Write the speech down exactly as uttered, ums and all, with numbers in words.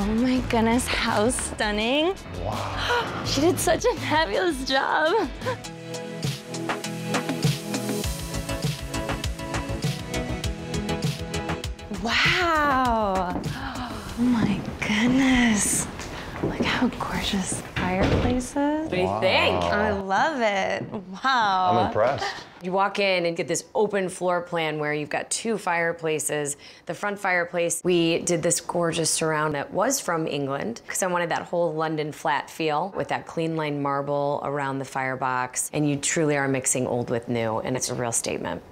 Oh my goodness, how stunning. Wow. She did such a fabulous job. Wow. Oh my goodness. Look how gorgeous the fireplace is. What do you Wow. think? I love it. Wow. I'm impressed. You walk in and get this open floor plan where you've got two fireplaces. The front fireplace, we did this gorgeous surround that was from England because I wanted that whole London flat feel with that clean line marble around the firebox. And you truly are mixing old with new, and it's a real statement.